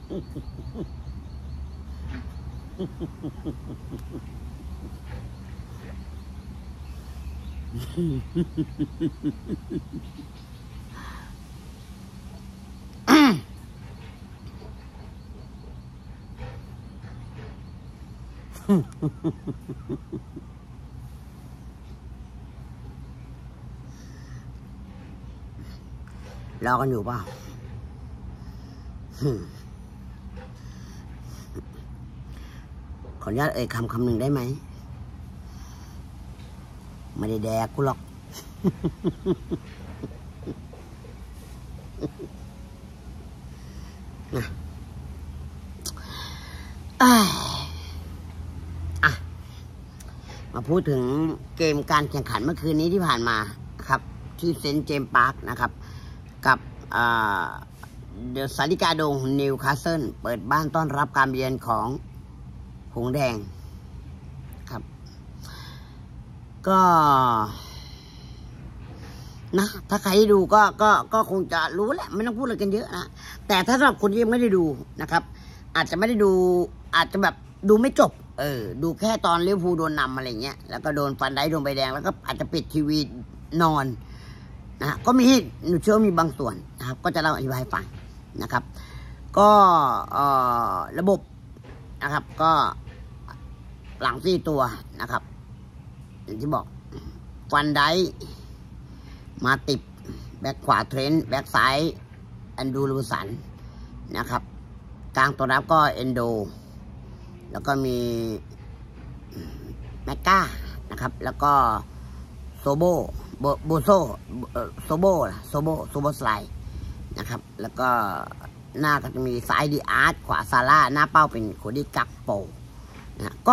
รอกันอยู่เปล่าขออนุญาตคำหนึ่งได้ไหมไม่ได้แดกกูหรอกนะมาพูดถึงเกมการแข่งขันเมื่อคืนนี้ที่ผ่านมาครับที่เซนต์เจมส์พาร์คนะครับกับเดอะสาริกาโดงนิวคาสเซิลเปิดบ้านต้อนรับการเยือนของหงส์แดงครับก็นะถ้าใครดูก็คงจะรู้แหละไม่ต้องพูดอะไรกันเยอะนะแต่ถ้าสำหรับคนที่ยังไม่ได้ดูนะครับอาจจะไม่ได้ดูอาจจะแบบดูไม่จบดูแค่ตอนลิเวอร์พูลโดนนำอะไรเงี้ยแล้วก็โดนฟันได้โดนใบแดงแล้วก็อาจจะปิดทีวีนอนนะก็มีหนูเชื่อมีบางส่วนนะครับก็จะเล่าอธิบายให้ฟังนะครับก็ระบบนะครับก็หลัง4ตัวนะครับอย่างที่บอกฟันได้มาติดแบ็คขวาเทรนต์แบ็คซ้ายแอนดูลูสันนะครับกลางตัวรับก็เอนโดแล้วก็มีแมกก้านะครับแล้วก็โซโบโซสไลด์นะครับแล้วก็หน้าก็จะมีซ้ายดีอาร์ตขวาซาร่าหน้าเป้าเป็นโคดี้กักโปนะก็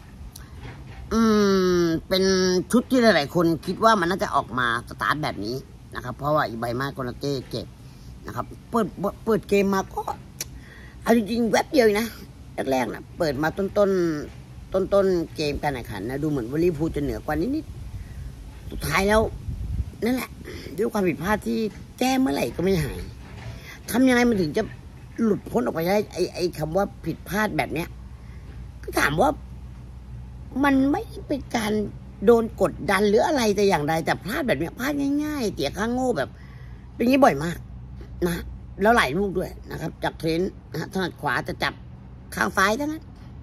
เป็นชุดที่หลายๆคนคิดว่ามันน่าจะออกมาสตาร์ทแบบนี้นะครับเพราะว่าอีไบมาโกนาเต้เจ็บนะครับเปิดเกมมาก็เอาจริงๆแวบเดียวนะแรกๆนะเปิดมาต้นเกมการแข่งขันนะดูเหมือนว่าลิเวอร์พูลจะเหนือกว่านิดสุดท้ายแล้วนั่นแหละด้วยความผิดพลาดที่แก้เมื่อไหร่ก็ไม่หายทำยังไงมันถึงจะหลุดพ้นออกไปได้ไอ้คำว่าผิดพลาดแบบเนี้ยก็ถามว่ามันไม่เป็นการโดนกดดันหรืออะไรแต่อย่างใดแต่พลาดแบบนี้พลาดง่ายๆเตี่ยข้างโง่แบบเป็นอย่างนี้บ่อยมากนะแล้วหลายลูกด้วยนะครับจากเทรนนะถนัดขวาจะจับข้างซ้ายทั้งนั้น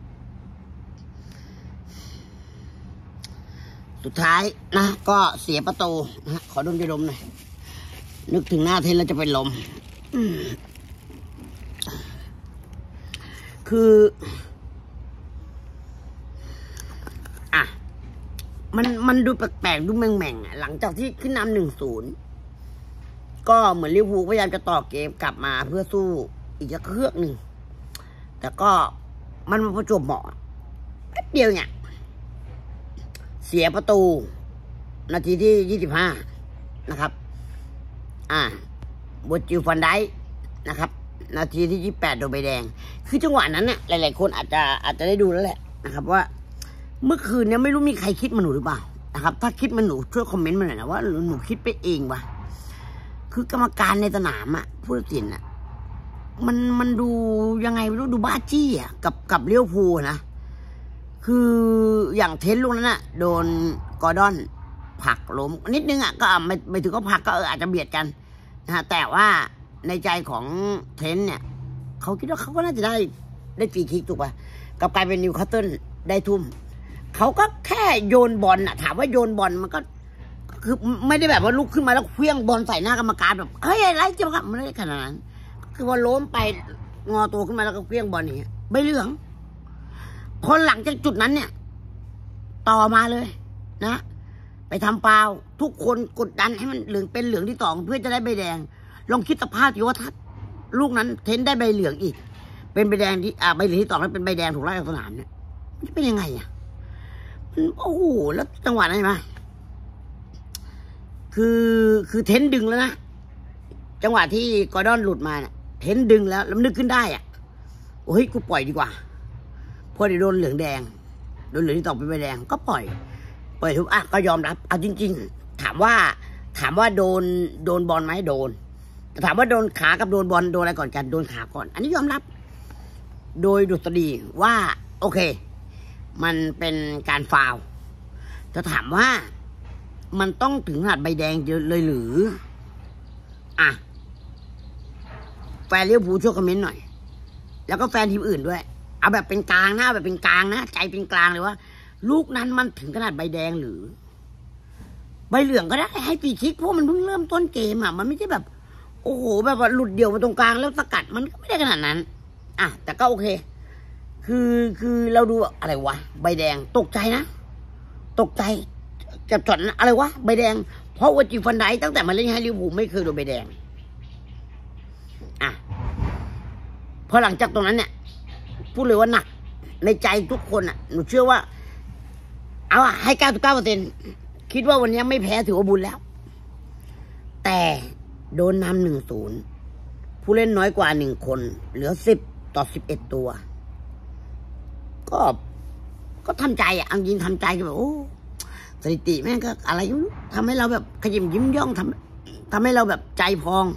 สุดท้ายนะก็เสียประตูนะขอดมจะดมหน่อยนึกถึงหน้าเทนแล้วจะเป็นลมคือมันดูแปลกๆดูแม่งๆหลังจากที่ขึ้นนำ1-0ก็เหมือนลิเวอร์พูลพยายามจะต่อเกมกลับมาเพื่อสู้อีกเครื่องหนึ่งแต่ก็มันมาประจวบเหมาะแป๊บเดียวเนี่ยเสียประตูนาทีที่25นะครับบวจิลฟันได้นะครับนาทีที่28โดนใบแดงคือจังหวะนั้นน่ะหลายๆคนอาจจะได้ดูแล้วแหละนะครับว่าเมื่อคืนเนี่ยไม่รู้มีใครคิดมาหนูหรือเปล่านะครับถ้าคิดมาหนูช่วยคอมเมนต์มาหน่อยนะว่าหนูคิดไปเองวะคือกรรมการในสนามผู้ตัดสินมันดูยังไงไม่รู้ดูบ้าจี้กับลิเวอร์พูลนะคืออย่างเทนลูกนั้นโดนกอร์ดอนผลักล้มนิดนึงก็ไม่ถึงก็ผลักก็อาจจะเบียดกันนะแต่ว่าในใจของเทนเนี่ยเขาคิดว่าเขาก็น่าจะได้ฟรีคิกถูกป่ะกับกลายเป็นนิวคาสเซิลได้ทุ่มเขาก็แค่โยนบอลถามว่าโยนบอลมันก็คือไม่ได้แบบว่าลุกขึ้นมาแล้วเคลื่องบอลใส่หน้ากรรมการแบบเฮ้ยอะไรเจ้าครับไม่ได้ขนาดนั้นคือว่าล้มไปงอตัวขึ้นมาแล้วก็เคลื่องบอลอย่างเงี้ยใบเหลืองคนหลังจากจุดนั้นเนี่ยต่อมาเลยนะไปทำฟาวล์ทุกคนกดดันให้มันเหลืองเป็นเหลืองที่2เพื่อจะได้ใบแดงลองคิดสภาพดิว่าถ้าลูกนั้นเทนได้ใบเหลืองอีกเป็นใบแดงที่ใบเหลืองที่2แล้วเป็นใบแดงถูกไล่ออกสนามเนี่ยมันจะเป็นยังไงโอ้โหแล้วจังหวะนั้นมาคือเทนดึงแล้วนะจังหวะที่กอร์ดอนหลุดมาเนี่ยเทนดึงแล้วนึกขึ้นได้โอ้ยกูปล่อยดีกว่าพอได้โดนเหลืองแดงโดนเหลืองที่2เป็นใบแดงก็ปล่อยทุกก็ยอมรับเอาจริงๆถามว่าโดนบอลไหมโดนแต่ถามว่าโดนขากับโดนบอลโดนอะไรก่อนกันโดนขาก่อนอันนี้ยอมรับโดยดุษฎีว่าโอเคมันเป็นการฟาวล์จะถามว่ามันต้องถึงขนาดใบแดงเยอะเลยหรืออ่ะแฟนลิเวอร์พูลช่วยคอมเมนต์หน่อยแล้วก็แฟนทีมอื่นด้วยเอาแบบเป็นกลางนะแบบเป็นกลางนะใจเป็นกลางเลยว่าลูกนั้นมันถึงขนาดใบแดงหรือใบเหลืองก็ได้ให้ฟรีคิกเพราะมันเพิ่งเริ่มต้นเกมอ่ะมันไม่ใช่แบบโอ้โหแบบว่าหลุดเดี่ยวมาตรงกลางแล้วสกัดมันก็ไม่ได้ขนาดนั้นอ่ะแต่ก็โอเคคือเราดูอะไรวะใบแดงตกใจนะตกใจจับจอดนะอะไรวะใบแดงเพราะว่าจิฟันไดตั้งแต่มาเล่นให้ลิเวอร์พูลไม่เคยโดนใบแดงอ่ะพอหลังจากตรงนั้นเนี่ยพูดเลยว่าหนักในใจทุกคนอ่ะหนูเชื่อว่าเอาอะให้ 99%คิดว่าวันนี้ไม่แพ้ถือว่าบุญแล้วแต่โดนนำ 1-0 ผู้เล่นน้อยกว่า1คนเหลือ10-11 ตัวก็ทำใจอ่ะจริงทำใจก็แบบโอ้สถิติแม่งก็อะไรทำให้เราแบบขยิมยิ้มย่องทำให้เราแบบใจพอง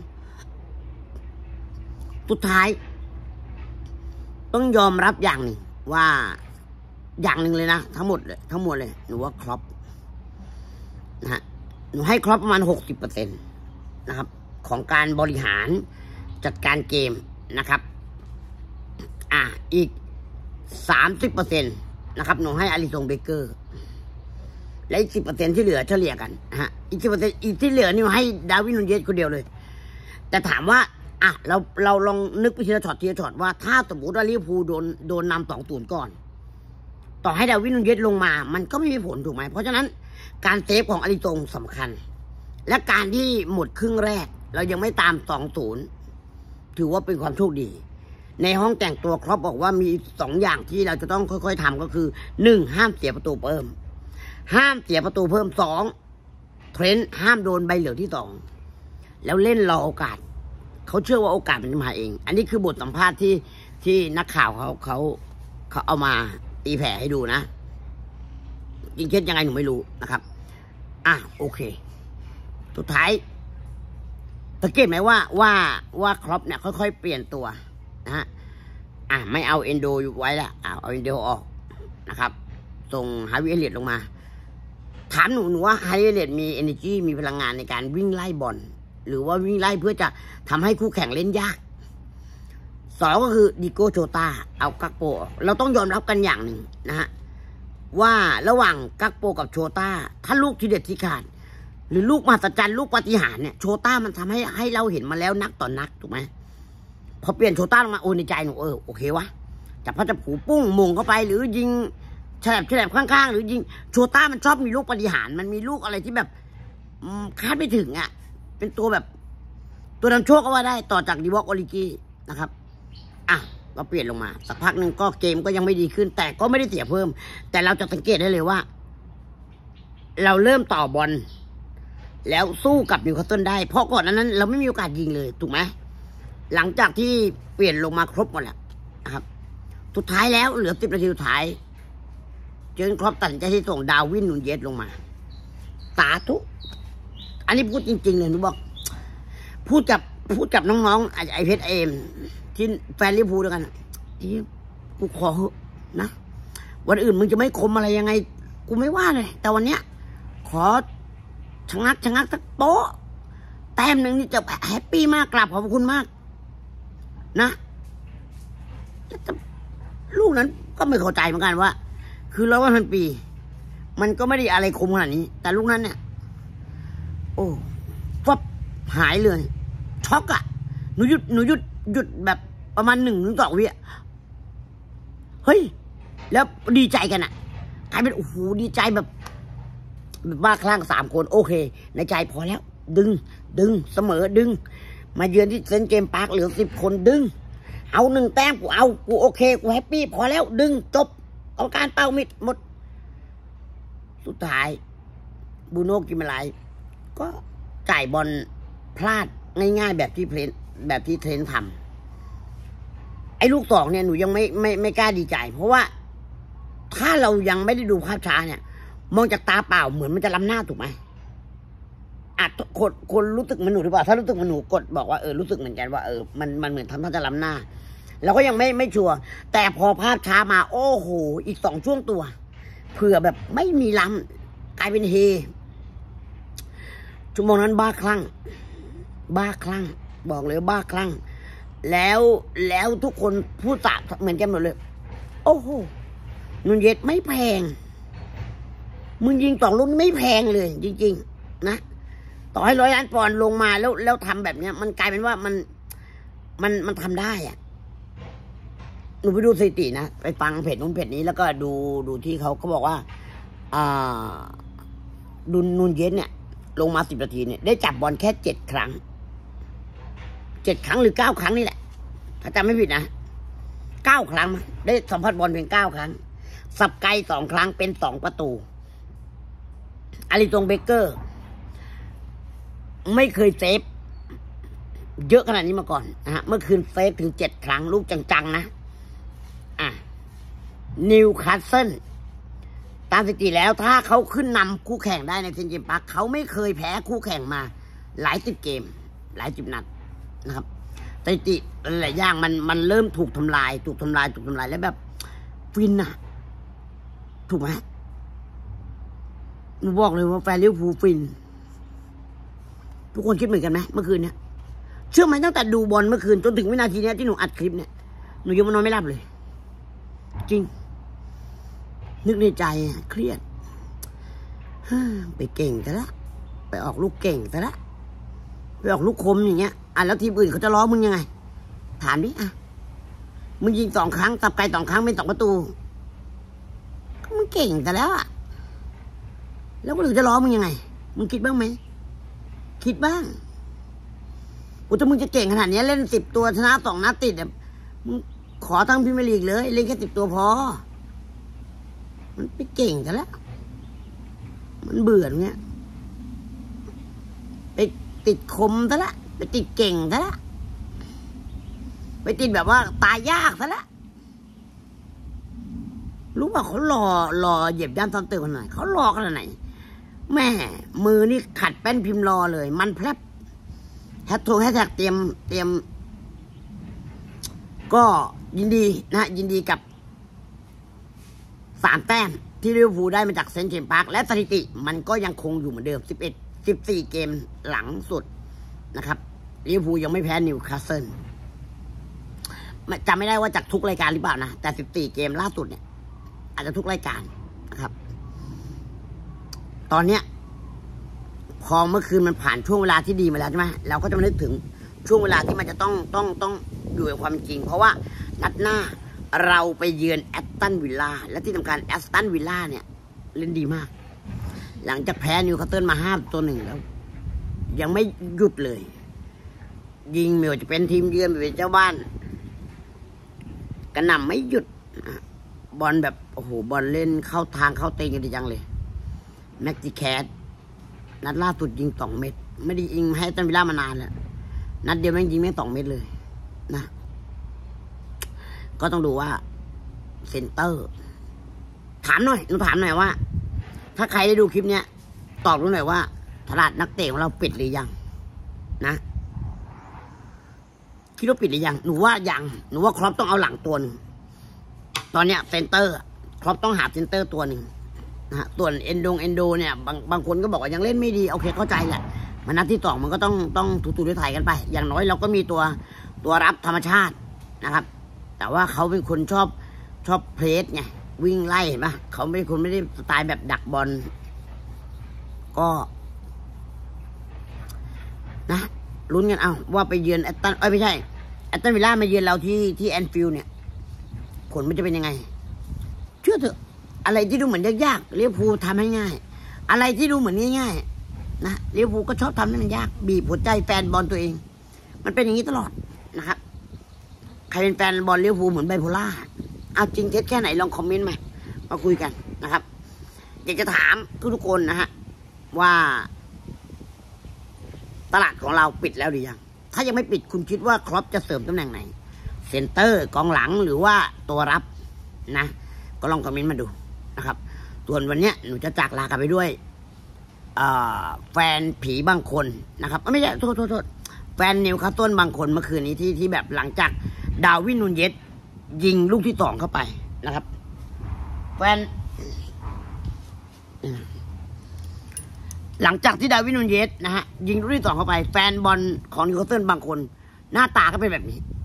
สุดท้ายต้องยอมรับอย่างหนึ่งว่าอย่างหนึ่งเลยนะทั้งหมดเลยหนูว่าครอปนะฮะหนูให้ครอปประมาณ 60% นะครับของการบริหารจัดการเกมนะครับอีก 30% นะครับหนูให้อาริซงเบเกอร์และอีก 10% ที่เหลือเฉลี่ยกันฮะอีก 10% อีกที่เหลือนี่ให้ดาร์วิน นูเยสคนเดียวเลยแต่ถามว่าเราลองนึกไปทีละช็อตว่าถ้าสมมติว่าลิเวอร์พูลโดนนำ2-0ก่อนต่อให้ดาร์วิน นูเยสลงมามันก็ไม่มีผลถูกไหมเพราะฉะนั้นการเซฟของอาริซงสำคัญและการที่หมดครึ่งแรกเรายังไม่ตาม 2-0 ถือว่าเป็นความโชคดีในห้องแต่งตัวครอปบอกว่ามี2อย่างที่เราจะต้องค่อยๆทำก็คือ1ห้ามเสียประตูเพิ่ม2เทรนต์ห้ามโดนใบเหลืองที่2แล้วเล่นรอโอกาสเขาเชื่อว่าโอกาสมันจะมาเองอันนี้คือบทสัมภาษณ์ที่นักข่าวเขาเอามาตีแผ่ให้ดูนะจริงเท็จยังไงหนูไม่รู้นะครับโอเคสุดท้ายสังเกตไหมว่าครอปเนี่ยค่อยๆเปลี่ยนตัวนะฮะไม่เอาเอนโดอยู่ไว้ละเอาเอนโดออกนะครับส่งฮาวิเอเลียตลงมาถามหนูว่าฮาวิเอเลียตมี energy มีพลังงานในการวิ่งไล่บอลหรือว่าวิ่งไล่เพื่อจะทำให้คู่แข่งเล่นยาก2ก็คือดิโก้โจตาเอากักโปเราต้องยอมรับกันอย่างหนึ่งนะฮะว่าระหว่างกักโปกับโชต้าถ้าลูกที่เด็ดที่ขาดหรือลูกมหัศจรรย์ลูกปาฏิหาริย์เนี่ยโชต้ามันทำให้เราเห็นมาแล้วนักต่อนักถูกไหมพอเปลี่ยนโชต้าลงมาในใจหนูโอเควะจับพระจับผูปุ้งมงเข้าไปหรือยิงแฉลบข้างๆหรือยิงโชต้ามันชอบมีลูกปาฏิหาริย์มันมีลูกอะไรที่แบบคาดไม่ถึงเป็นตัวแบบตัวนำโชคก็ว่าได้ต่อจากดิวอกโอลิกีนะครับก็เปลี่ยนลงมาสักพักหนึ่งก็เกมก็ยังไม่ดีขึ้นแต่ก็ไม่ได้เสียเพิ่มแต่เราจะสังเกตได้เลยว่าเราเริ่มต่อบอลแล้วสู้กับนิวคาสเซิลได้เพราะก่อนนั้นเราไม่มีโอกาสยิงเลยถูกไหมหลังจากที่เปลี่ยนลงมาครบหมดแล้วนะครับสุดท้ายแล้วเหลือ10 นาทีสุดท้ายเจอครอปตัดสินใจที่ส่งดาร์วิน นูเยสลงมาสาธุอันนี้พูดจริงๆเลยหนูบอกพูดกับน้องๆไอเพชรเอมที่แฟนลิเวอร์พูลด้วยกันกูขอนะวันอื่นมึงจะไม่คมอะไรยังไงกูไม่ว่าเลยแต่วันเนี้ยขอชะงักสักโป๊ะแต้มหนึ่งนี่จะแฮปปี้มากกราบขอบคุณมากนะลูกนั้นก็ไม่เข้าใจเหมือนกันว่าคือ100 ปีมันก็ไม่ได้อะไรคมขนาดนี้แต่ลูกนั้นเนี่ยโอ้ฟับหายเลยช็อกหนูหยุดแบบประมาณ1-2 วิเฮ้ยแล้วดีใจกันกลายเป็นโอ้โหดีใจแบบบ้าคลั่ง3 คนโอเคในใจพอแล้วดึงเสมอดึงมาเยือนที่เซนต์เจมส์พาร์คเหลือ10 คนดึงเอา1 แต้มกูโอเคกูแฮปปี้พอแล้วดึงจบเอาการเป้ามิดหมดสุดท้ายบูโน่กิมไลก็จ่ายบอลพลาดง่ายๆแบบที่เทรนทำไอ้ลูก2เนี่ยหนูยังไม่กล้าดีใจเพราะว่าถ้าเรายังไม่ได้ดูภาพช้าเนี่ยมองจากตาเปล่าเหมือนมันจะล้ำหน้าถูกไหมคนรู้สึกเหมือนหนูหรือเปล่าถ้ารู้สึกเหมือนหนูกดบอกว่ารู้สึกเหมือนกันว่ามันเหมือนทำท่าจะล้ำหน้าเราก็ยังไม่ชัวร์แต่พอภาพช้ามาโอ้โหอีก2 ช่วงตัวเผื่อแบบไม่มีล้ำกลายเป็นเฮชั่วโมงนั้นบ้าคลั่งบอกเลยบ้าคลั่งแล้วทุกคนพูดตะเหมือนกันหมดเลยโอ้โหนูนเยสไม่แพงมึงยิง2 ลูกไม่แพงเลยจริงๆนะต่อให้100 ล้านปอนด์ลงมาแล้วทำแบบเนี้ยมันกลายเป็นว่ามันทำได้อะหนูไปดูสถิตินะไปฟังเพจนู้นเพจนี้แล้วก็ดูที่เขาบอกว่านูนเยสเนี่ยลงมา10 นาทีเนี่ยได้จับบอลแค่7 ครั้งหรือ9 ครั้งนี่แหละถ้าจำไม่ผิดนะ9 ครั้งได้สัมผัสบอลเพียง9 ครั้งสับไกล2 ครั้งเป็น2 ประตูอาริซงเบเกอร์ไม่เคยเซฟเยอะขนาดนี้มาก่อนนะฮะเมื่อคืนเซฟถึง7 ครั้งลูกจังๆนะนิวคาสเซิลตามสถิติแล้วถ้าเขาขึ้นนำคู่แข่งได้ในเซนต์เจมส์พาร์คเขาไม่เคยแพ้คู่แข่งมาหลาย10 เกมหลาย10 นัดนะครับสถิติหลายอย่างมันเริ่มถูกทำลายแล้วแบบฟินอะถูกไหมหนูบอกเลยว่าแฟนลิเวอร์พูลฟินทุกคนคิดเหมือนกันไหมเมื่อคืนเนี่ยเชื่อไหมตั้งแต่ดูบอลเมื่อคืนจนถึงวินาทีนี้ที่หนูอัดคลิปเนี่ยหนูยังนอนไม่หลับเลยจริงนึกในใจเครียดไปเก่งซะละไปออกลูกเก่งซะละไปออกลูกคมอย่างเงี้ยแล้วทีมอื่นเขาจะล้อมึงยังไงถามดิมึงยิง2 ครั้งตับไกล2 ครั้งเป็น2 ประตูก็มึงเก่งซะแล้วแล้วคนอื่นจะล้อมึงยังไงมึงคิดบ้างไหมคิดบ้างถ้ามึงจะเก่งขนาดนี้เล่น10 ตัวชนะ2 นัดติดมึงขอทั้งพรีเมียร์ลีกเลยเล่นแค่10 ตัวพอมันไปเก่งกันแล้วมันเบื่อเงี้ยไปติดคมซะละไปติดเก่งซะละไปติดแบบว่าตายยากซะละรู้ป่ะเขารอเหยียบย่ำซ้ำเติมขนาดไหนเขารอขนาดไหนแม่มือนี่ขัดแป้นพิมพ์รอเลยมันแพรบแฮชแท็กเตรียมก็ยินดีนะยินดีกับ3 แต้มที่ลิเวอร์พูลได้มาจากเซนต์เจมส์พาร์คและสถิติมันก็ยังคงอยู่เหมือนเดิม14 เกมหลังสุดนะครับลิเวอร์พูลยังไม่แพ้นิวคาสเซิลจำไม่ได้ว่าจากทุกรายการหรือเปล่านะแต่14 เกมล่าสุดเนี่ยอาจจะทุกรายการนะครับตอนเนี้ยพอเมื่อคืนมันผ่านช่วงเวลาที่ดีมาแล้วใช่ไหมเราก็จะมานึกถึงช่วงเวลาที่มันจะต้องอยู่ในความจริงเพราะว่านัดหน้าเราไปเยือนแอสตันวิลล่าและที่สำคัญแอสตันวิลล่าเนี่ยเล่นดีมากหลังจากแพ้นิวคาสเซิลมา5-1แล้วยังไม่หยุดเลยยิงไม่ว่าจะเป็นทีมเยือนเป็นเจ้าบ้านกระหน่ำไม่หยุดบอลแบบโอ้โหบอลเล่นเข้าทางเข้าเตงกันดีจังเลยแม็กซิแคสนัดล่าสุดยิง2 เม็ดไม่ได้ยิงให้แอสตันวิลล่ามานานแล้วนัดเดียวแม่งยิงแม่ง2 เม็ดเลยนะก็ต้องดูว่าเซนเตอร์ถามหน่อยว่า ถ้าใครได้ดูคลิปเนี้ยตอบรู้หน่อยว่าตลาดนักเตะของเราปิดหรือยังนะคิดว่าปิดหรือยังหนูว่ายังหนูว่าครอปต้องเอาหลังตัวนึงตอนเนี้ยเซนเตอร์ครอปต้องหาเซนเตอร์ตัวหนึ่งนะส่วนเอนโดเนี่ยบางคนก็บอกว่ายังเล่นไม่ดีโอเคเข้าใจแหละมันนัดที่2มันก็ต้องถูด้วยไทยกันไปอย่างน้อยเราก็มีตัวรับธรรมชาตินะครับแต่ว่าเขาเป็นคนชอบเพลสไงวิ่งไล่เห็นปะเขาไม่ได้สไตล์แบบดักบอลก็นะลุ้นกันเอาว่าไปเยือนแอตตันไม่ใช่แอตตันวิลล่ามาเยือนเราที่แอนฟิลด์เนี่ยผลมันจะเป็นยังไงเชื่อเถอะอะไรที่ดูเหมือนยากๆลิเวอร์พูลทำให้ง่ายอะไรที่ดูเหมือนง่ายๆนะลิเวอร์พูลก็ชอบทำให้มันยากบีบหัวใจแฟนบอลตัวเองมันเป็นอย่างนี้ตลอดนะครับใครเป็นแฟนบอลลิเวอร์พูลเหมือนไบโพล่าเอาจริงเท็จแค่ไหนลองคอมเมนต์มาคุยกันนะครับอยากจะถามทุกคนนะฮะว่าตลาดของเราปิดแล้วหรือยังถ้ายังไม่ปิดคุณคิดว่าครอปจะเสริมตำแหน่งไหนเซนเตอร์กองหลังหรือว่าตัวรับนะก็ลองคอมเมนต์มาดูนะครับส่วนวันนี้หนูจะจากลากันไปด้วยแฟนผีบางคนนะครับไม่ใช่โทษแฟนนิวคาสเซิลบางคนเมื่อคืนนี้ที่แบบหลังจากดาร์วินนูนเยสยิงลูกที่สองเข้าไปนะครับแฟนหลังจากที่ดาร์วินนูนเยสนะฮะยิงลูกที่สองเข้าไปแฟนบอลของนิวคาสเซิลบางคนหน้าตาก็เป็นแบบนี้